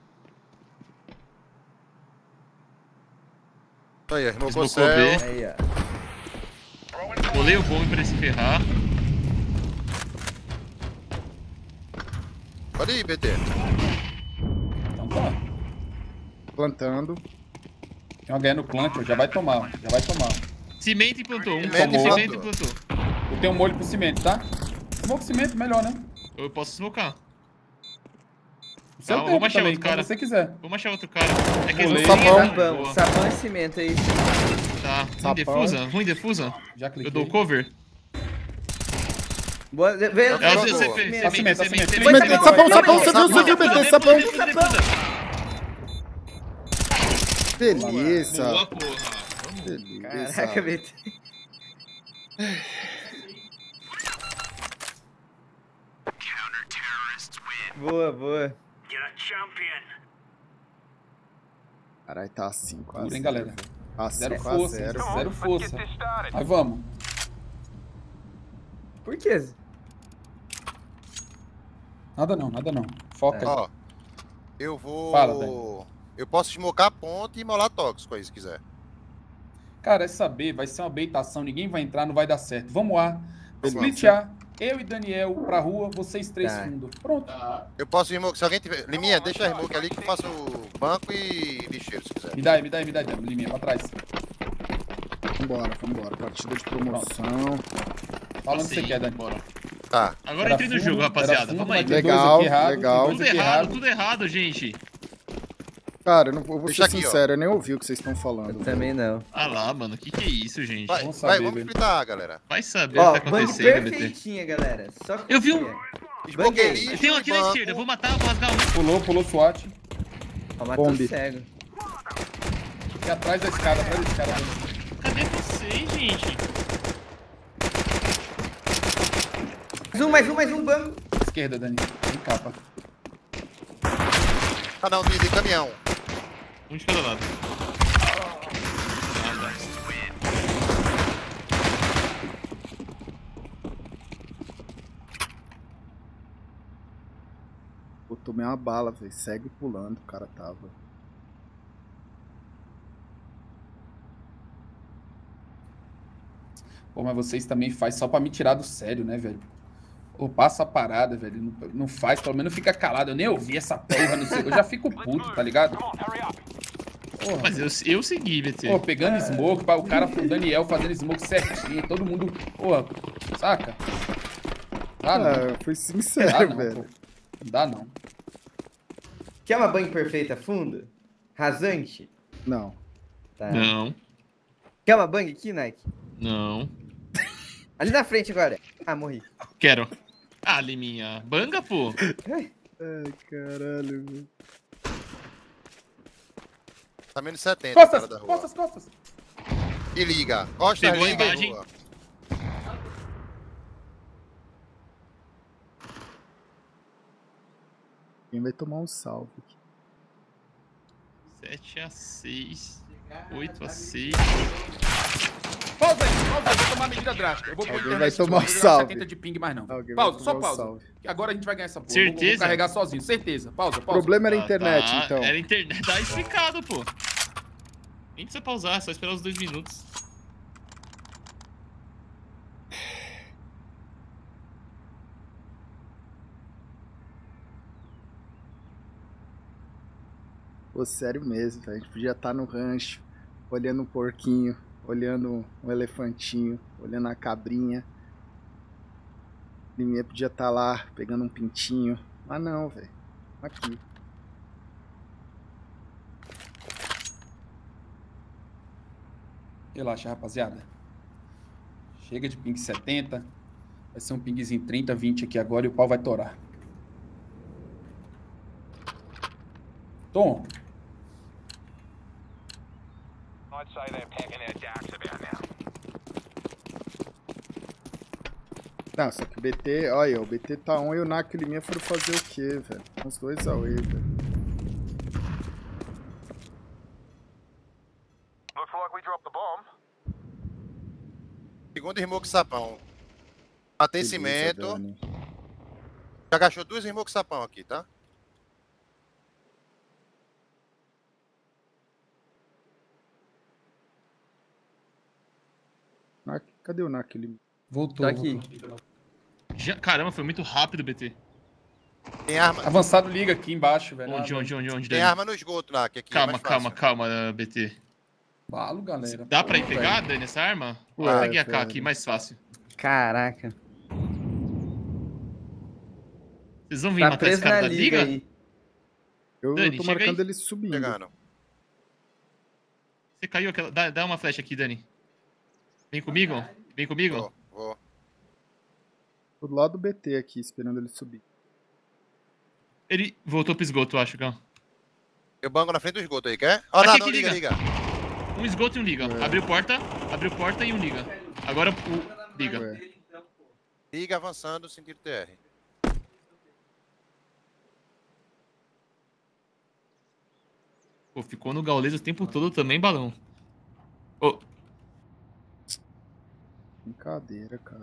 Aí, irmão, Esmocou céu. B. Aí, ó. Colei o bombe pra ele se ferrar. Pode ir, B T. Então tá. Plantando. Tem uma ganha no plant, ó. Já vai tomar, já vai tomar. Cimento e plantou. Um Cimento bombe, e cimento e plantou. plantou. Eu tenho um molho pro cimento, tá? Smoke cimento, melhor, né? Ou eu posso smocar. O seu Tá, tempo vamos achar também, outro quando cara. você quiser. Vamos achar outro cara. É que Colei. eles não têm Sapão. a- Sapão, Boa. sapão e cimento aí. Tá. Ruim Sapão. defusa? Ruim defusa? Já Eu cliquei. dou cover? Boa, vem, É o Boa, C boa. P. Tá cimento, tá cimento. Foi B T, sapão, sapão, foi sapão, sapão, você viu, você viu, B T, sapão. Beleza. Boa, porra. Vamos. Beleza. Caraca, B T. Boa, boa. Caralho, tá assim, quase. Pura, hein, galera? Tá Zero cinco a força, zero. zero força. Aí vamos. Por quê? Nada não, nada não. Foca aí. Ó, eu vou... Fala, Dani. Eu posso smocar a ponte e molar tóxico aí, se quiser. Cara, essa B vai ser uma beitação, ninguém vai entrar, não vai dar certo. Vamos lá. Vamos. Split A, eu e Daniel pra rua, vocês três Tá. fundo. Pronto. Eu posso smoke, se alguém tiver... Liminha, deixa a smoke ali que eu faço o banco e lixeiro, se quiser. Me dá aí, me dá aí, me dá aí, Liminha, pra trás. Vambora, vambora. Partida de promoção. Fala onde você Sim, quer, Dani. bora. Tá. Agora Era entrei no fundo, jogo, era rapaziada. fundo, Vamos vai aí. ter Legal, dois aqui errado, legal. tem dois Tudo aqui errado, errado. tudo errado, gente. Cara, eu, não, eu vou Deixa ser aqui, ó. sincero, eu nem ouvi o que vocês estão falando. Eu também não. Ah lá, mano. Que que é isso, gente? Vai, Vamos vai, saber, vamos velho. splitar, galera. Vai saber Ó, o que tá bang acontecendo, B T. perfeitinha, galera. Só que Eu vi um- Smoke Banguei. lixo, Tem um aqui na banco. esquerda. Eu vou matar, eu vou rasgar um. Pulou, pulou SWAT. Ó, matou Bombe. cego. Aqui atrás da escada, atrás da escada. Dani. Cadê vocês, gente? Mais um, mais um, mais um banco. Esquerda, Dani. Tem capa. Ah, não, de, de caminhão. Um de cada lado. Ah, Eu tomei uma bala, velho. Segue pulando, o cara tava. Pô, mas vocês também faz só pra me tirar do sério, né, velho? Pô, passa a parada, velho. Não, não faz, pelo menos fica calado. Eu nem ouvi essa porra, não sei. Eu já fico puto, tá ligado? Porra. Mas eu, eu segui, B T. Pô, pegando smoke, pá, o cara, o Daniel fazendo smoke certinho, todo mundo, pô, saca? Dá não, Ah, eu fui dá sincero, não, velho. pô. Não dá não. Quer uma banho perfeita funda? Rasante? Não. Tá. Não, Quer uma bang aqui, Nike? não. Ali na frente agora. Ah, morri. Quero. Ah, Liminha. Banga, pô. Ai, caralho, velho. Tá menos setenta, cara Costas, da rua. costas, costas. E liga. Costa, Pegou a liga e imagem. voa. Quem vai tomar um salve aqui? sete a seis. oito a seis. Pausa aí, pausa aí, vou tomar medida drástica. Eu vou pôr Alguém internet vai tomar de um salve. setenta de ping mais não. Alguém vai Pausa, tomar só um pausa. salve. Que agora a gente vai ganhar essa porra. Eu Vou, vou Certeza? carregar sozinho, certeza. Pausa, O pausa. problema era a Ah, internet, tá. então. Era internet. Tá explicado, pô. Nem precisa pausar, é só esperar os dois minutos. Pô, sério mesmo, velho. A gente podia estar no rancho, olhando um porquinho, olhando um elefantinho, olhando a cabrinha. Liminha podia estar lá, pegando um pintinho. Mas não, velho. Aqui. Relaxa, rapaziada. Chega de ping setenta. Vai ser um pingzinho trinta, vinte aqui agora e o pau vai torar. Tom. Não, só que o B T, olha aí, o B T tá um e o Nak e o Liminha foram fazer o quê, velho? Uns dois away, velho. Segundo smoke sapão. Matei Beleza, cimento. Dani. Já agachou duas smoke sapão aqui, tá? Nak, cadê o Nak e o Liminha? Voltou. Tá aqui. voltou. Já- Caramba, foi muito rápido, B T. Tem arma, Avançado liga aqui embaixo, velho. Onde, onde, onde, onde? tem Dani? arma no esgoto, Nak. Aqui, é Calma, mais calma, fácil. calma, B T. Balo, galera. Dá Pô, pra ir velho. pegar, Dani, essa arma? Ué, Ah, peguei a K velho. aqui, mais fácil. Caraca. Vocês vão vir Tá matar esse preso cara na da liga liga? aí. Eu Dani, tô chega marcando aí. ele subindo. Pegando. Você caiu aquela... Dá, dá uma flecha aqui, Dani. Vem comigo? Vem comigo? Vou, vou. Tô do lado do B T aqui, esperando ele subir. Ele voltou pro esgoto, eu acho, Gal. Eu banco na frente do esgoto aí, quer? Ó, Aqui, não, aqui, não, liga, liga. liga. Um esgoto e um liga. É. Abriu porta, abriu porta e um liga. Agora o liga. Ué. Liga avançando, sentido T R. Pô, ficou no Gaules o tempo todo também, balão. Ô, Brincadeira, cara.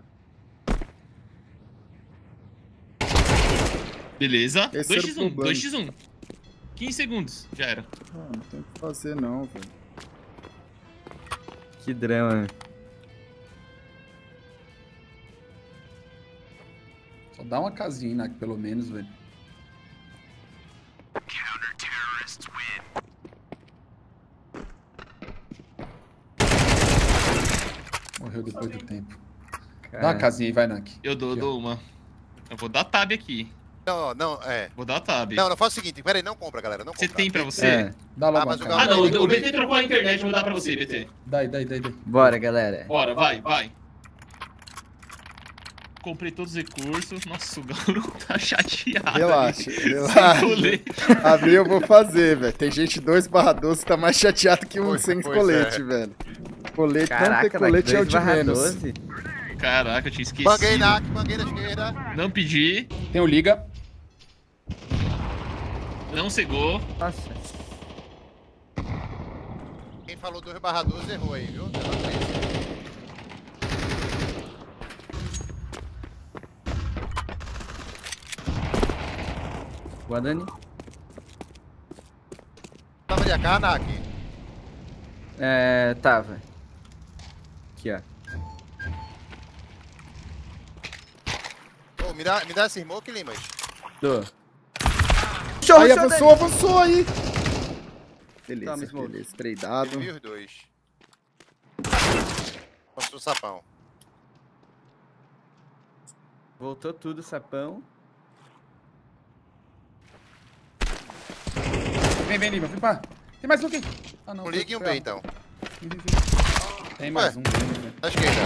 beleza. Esse dois era o x um, problema. dois x um. quinze segundos, já era. Ah, não tem o que fazer não, velho. Que drama. Só dá uma casinha aí, Nak, pelo menos, velho. Morreu depois do tempo. Dá uma Cara, casinha aí, vai, Nak. Eu dou, Aqui, ó. dou uma. Eu vou dar tab aqui. Não, não, é. Vou dar tab. Não, não, faz o seguinte, pera aí, não compra, galera, não Você compra. tem pra você? É, Dá logo Ah, uma mas o casinha. Ah, não, o B T trocou a internet, eu vou dar pra você, B T. Dá aí, dá aí, dá aí. dá aí. bora, galera. Bora, vai, vai. Comprei todos os recursos. Nossa, o Galo tá chateado. Relaxa, ali. Sem relaxa. colete. Abrir eu vou fazer, velho. Tem gente dois barra doze que tá mais chateado que um Pois- sem pois colete, é. velho. Colete, não ter Caraca, colete é o de barra menos. doze. Caraca, eu tinha esquecido. Banguei na, banguei na esquerda. Não pedi, Tem o liga. não cegou. Nossa. Quem falou dois barra doze errou aí, viu? Eu não sei. Boa, Dani. Tava de A K, Nak? É, tava. Aqui, ó. Ô, me dá, me dá esse smoke, Limas. Tô. Show, Aí show, avançou, avançou aí. Beleza, Toma, Smoke. beleza. Spray dado. Ele viu os dois. Passou o sapão. Voltou tudo, sapão. Vem, vem, Lima, vem pra. Tem mais um aqui. Ah, não. Um foi liga e um pra- B, então. Vem, vem, vem. Tem mais Ué. um, vem, vem. Na esquerda.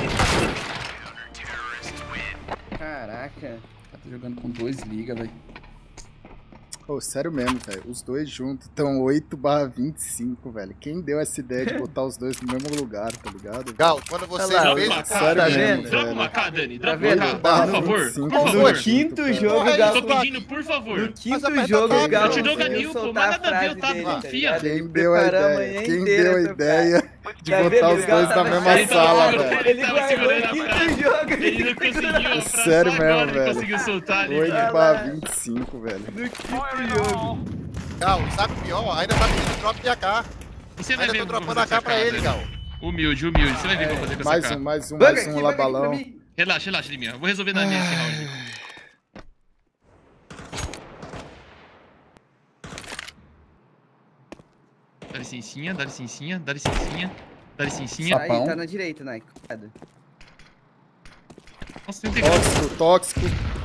Caraca. Tá jogando com dois liga, velho. Pô, sério mesmo, velho. Os dois juntos estão oito barra vinte e cinco, velho. Quem deu essa ideia de botar os dois no mesmo lugar, tá ligado? Gal, quando você Olha lá, fez... Dropa uma sério K, mesmo, Dani. Dropa velho. uma K, Dani. Tá Dropa vendo? uma K, Barra por favor. vinte e cinco, Por dois favor. juntos, quinto cara. jogo, Porra, o aí, Gal Tô tô aqui. pedindo, por favor. No quinto aperta jogo, tab, o Gal eu te dou conseguiu ganil, pô, soltar mas a nada a ver, frase eu tava dele, com tá fia. ligado? Ele Quem deu a preparou a ideia? manhã Quem inteira deu a essa ideia de Tá botar vendo? os O Gal dois na tava mesma chateado, sala, ele velho? Ele tava guardou segurando o a quinto frase. jogo. Ele não conseguiu a frase. Sério só mesmo, agora ele velho. conseguiu soltar ali. oito Olha barra lá. vinte e cinco, velho. No quinto jogo. Gal, sabe o pior? Ainda tá pedindo drop de A K. E você vai Ainda ver tô o que eu vou dropando A fazer K com essa pra ele, K, Gal. Dani. Humilde, humilde. Você vai ver o que eu vou fazer com essa Mais K. um, mais um, Banga mais aqui, um lá, banga aqui pra balão. mim. Relaxa, relaxa, Liminha. Eu vou resolver na minha esse round. Dá licencinha, dá licencinha, dá licencinha, dá licencinha. Só- Aí, Sapão. tá na direita, Nike. Cuidado. Nossa, tem um teclado. Tóxico, tóxico.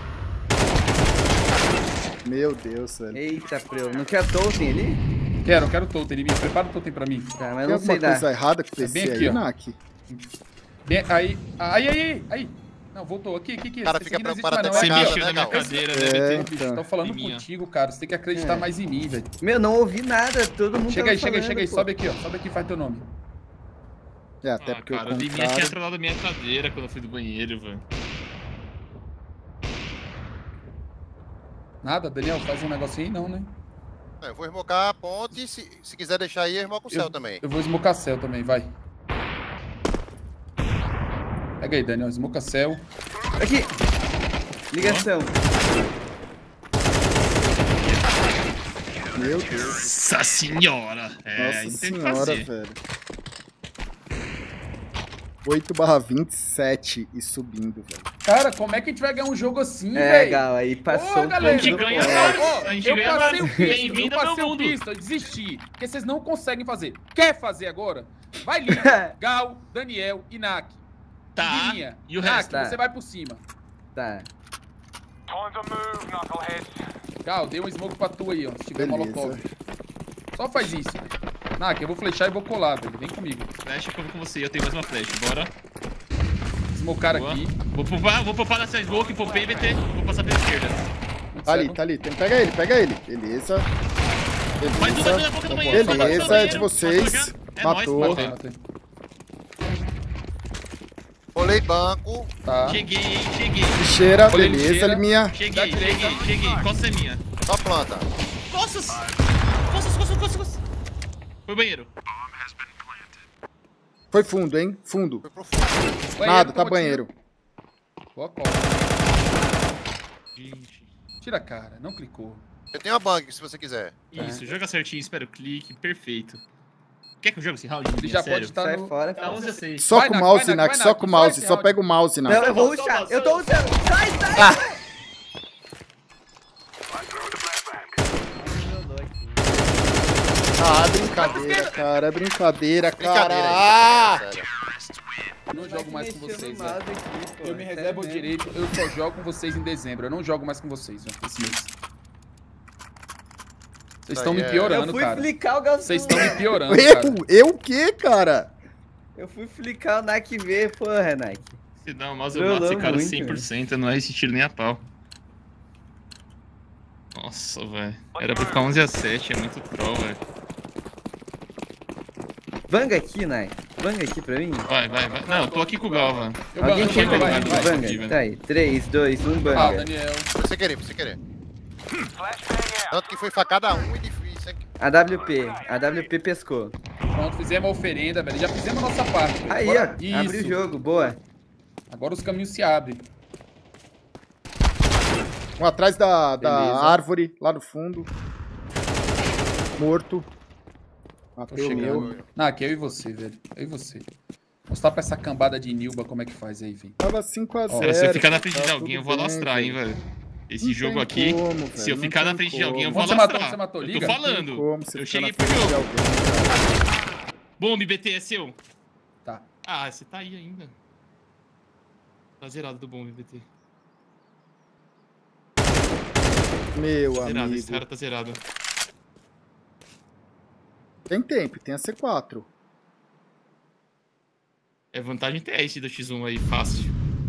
Meu Deus, velho. Eita, Preu. Não quer totem ali? Quero, quero totem, Lima. Prepara o totem pra mim. Tá, mas Tem não alguma sei dar. coisa errada com o É bem P C aqui, aí, ó. Nak? Bem, aí, aí, aí, aí. Não, voltou. Aqui, aqui, aqui. Cara, Esse fica aqui não existe preocupado mais, até não. Você É casa, aqui, mexeu né, na minha Gal? cadeira, É, deve ter. então. ó. Tô falando Liminha. contigo, cara. Você tem que acreditar É. mais em mim, velho. Meu, não ouvi nada. Todo mundo Chega tava aí, chega aí, falando, chega aí. pô. Sobe aqui, ó. Sobe aqui e faz teu nome. É, até Ah, porque cara, eu o Liminha tinha comprado. atrelado a minha cadeira quando eu fui do banheiro, velho. Nada, Daniel, faz um negocinho aí, não, né? É, eu vou esmocar a ponte, se, se quiser deixar aí, eu esmoco o céu Eu- também. Eu vou smocar céu também, vai. Pega aí, Daniel, smoca céu. Aqui. Ligação. Meu Deus. Nossa senhora! É, Nossa aí não tem o que senhora, fazer. velho. oito barra vinte e sete e subindo, velho. Cara, como é que a gente vai ganhar um jogo assim, É, velho? Gal, aí passou Ô, um galera, A gente pouco do ganha ponto. vários. Ó, A gente eu ganha passei vários. o pisto, eu Bem-vindo ao passei meu o mundo. pisto, eu desisti. Porque vocês não conseguem fazer. Quer fazer agora? Vai Liga, Gal, Daniel e Nak. Tá. Liminha. E o Nak, resto? Tá. você vai por cima. Tá. Gal, dei um smoke pra tu aí, ó. Se tiver Beleza. molotov. Só faz isso. Nak, eu vou flechar e vou colar, velho. Vem comigo. Flash, eu vou com você. Eu tenho mais uma flash. Bora. Smocar Boa. aqui. Vou popar, vou popar nessa smoke, popei, B T. Vou passar pela esquerda. Tá ali, tá ali. Tem, pega ele, pega ele. Beleza. Mais um, mais um na boca do banheiro. Beleza, é de vocês. É Matou. nóis, Matei, matei. matei. Rolei banco. Tá. Cheguei, hein, cheguei. Lixeira, Olha, beleza, lixeira. Liminha. Cheguei, cheguei, cheguei. Costa é minha. Só planta. Costas! Costas, costas, costas, costas. Foi banheiro. Foi fundo, hein? Fundo. Foi pro fundo. Banheiro, Nada, tá tomou banheiro. tiro. Boa cola. Gente. Tira a cara, não clicou. Eu tenho a bang, se você quiser. Isso, joga certinho, espera o clique, perfeito. Quer que eu jogue esse round? Ele já pode Sério? estar Sai no... fora. Tá onze a seis. Só Vai, com o Nak, mouse, vai, Nak, Nak, vai, só Nak, com o faz mouse. esse Só áudio. pega o mouse, Não, Nak. eu vou rushar. Eu tô usando. Sai, sai! Ah, brincadeira, cara. É brincadeira, cara. Brincadeira Ah! aí. Sério. Não jogo mais com vocês, velho. velho. Eu me reservo o direito, eu só jogo com vocês em dezembro. Eu não jogo mais com vocês, velho, esse mês. Vocês estão Aí me é- Eu piorando, fui cara. flicar o Galvão. Vocês estão me piorando, cara. Eu? Eu o quê, cara? Eu fui flicar o Nike V, porra, Nike. Se não, mas eu Trollou mato esse cara muito, cem por cento, não é esse tiro nem a pau. Nossa, velho. Era pra ficar onze a sete, é muito troll, velho. Vanga aqui, Nike. Vanga aqui pra mim. Vai, vai, vai. Não, eu tô aqui com o Galva. Eu Alguém banco, quer vai, pegar vai, aqui, vai, Vanga? vai, vai. Tá aí. três, dois, um, Ah, Vanga. Daniel. Você querer, você querer. Tanto que foi facada um e difícil, hein? A W P. A W P pescou. Pronto, fizemos a oferenda, velho. Já fizemos a nossa parte. velho. Aí, Agora- ó. Abre o Isso. jogo. Boa. Agora os caminhos se abrem. Um atrás da, da Beleza. árvore, lá no fundo. Morto. Tô Matei o chegando. meu. Não, aqui é eu e você, velho. Eu e você. Mostrar pra essa cambada de Nilba como é que faz aí, velho. Tava cinco a zero. Cara, se eu ficar na frente tá de alguém, eu tudo vou bem, alastrar, hein, velho. velho. Esse Não jogo tem aqui, como, se eu velho, ficar não na tem frente de alguém, eu como. vou Onde você matou? alastrar. Você matou? Eu Liga? tô Não tem falando. como você Eu ficar na cheguei pro frente de jogo. alguém. Bombe, B T, é seu. Tá. Ah, você tá aí ainda. Tá zerado do bombe, B T. Meu Zerado, amigo. esse cara tá zerado. Tem tempo, tem a C quatro. É vantagem ter esse do X um aí, fácil.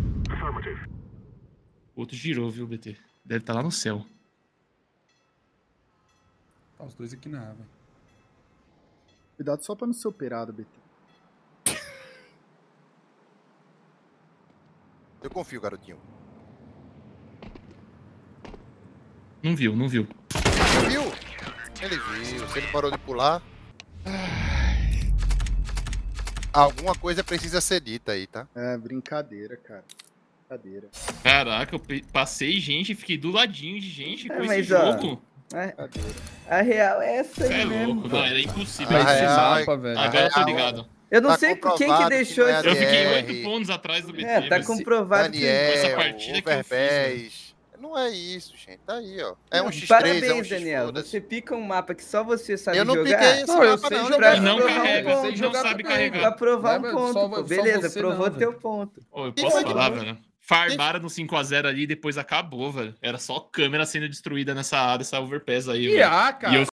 O outro girou, viu, B T? Deve estar lá no céu. Tá os dois aqui na água. Cuidado só pra não ser operado, B T. Eu confio, garotinho. Não viu, não viu. Ele viu? Ele viu. Se ele parou de pular. Alguma coisa precisa ser dita aí, tá? É, brincadeira, cara. Brincadeira. Caraca, eu pe- passei gente, fiquei do ladinho de gente É, com esse mas, ó, jogo. A, Brincadeira. a real é essa Cê aí é mesmo. louco, não, era impossível. Ah, isso. é, esse ai, mapa, velho. Agora eu tô Ah, ligado. Eu não Tá sei quem que comprovado que deixou não é esse... Eu fiquei R. oito pontos atrás do B T. É, tá mas- comprovado que... Essa Daniel, partida que eu fiz, Overpass. Não é isso, gente. Tá aí, ó. É um Não, X três, Parabéns, é um X Daniel. foda-se. Você pica um mapa que só você sabe Eu não jogar. piquei esse Não, eu mapa, sei não. jogar. E não provar um carrega, ponto, vocês não jogar sabem pra- carregar. Pra provar um Não, ponto, só- pô. só Beleza, você provou não, teu velho. ponto. Pô, eu Quem posso foi que falar, foi? velho. Farmaram no cinco a zero ali e depois acabou, velho. Era só câmera sendo destruída nessa, dessa overpass aí, E velho. ah, cara. E eu